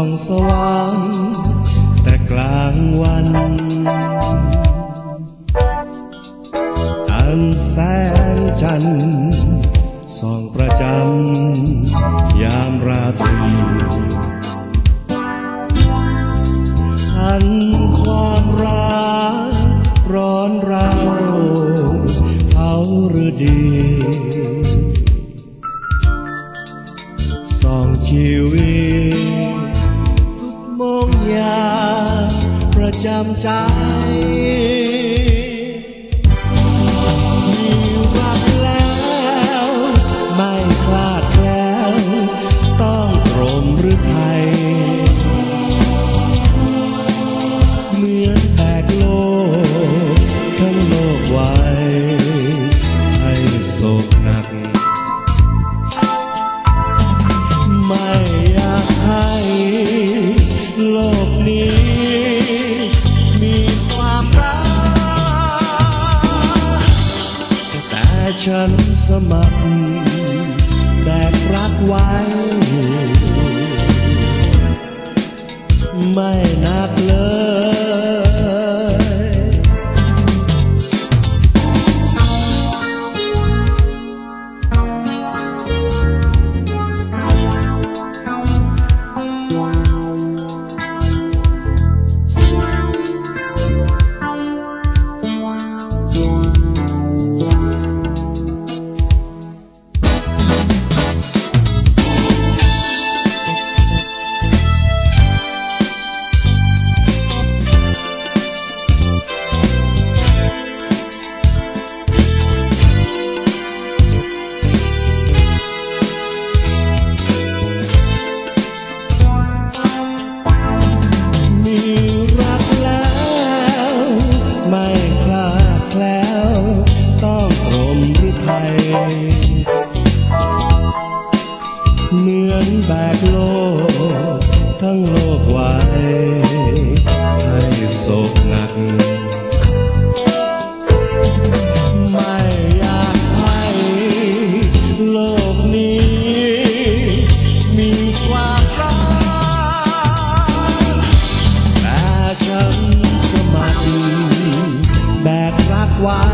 องสว่างแต่กลางวันอันแสงจันทร์ส่องประจำยามราตรีอันความรักร้อนราวเผาฤดีส่องชีวิตทุกโมงยามประจำใจมีรักแล้วไม่คลาดแคล้วต้องตรมหรือไทยเหมือนแบกโลกทั้งโลกไว้ให้โศกหนักไม่อยากให้โลกนี้มีความรักแต่ฉันสมัครแบกรักไว้ไม่นักเลยเหมือนแบกโลกทั้งโลกไว้ให้โศกหนักไม่อยากให้โลกนี้มีความรักแต่ฉันสมัครแบกรักไว้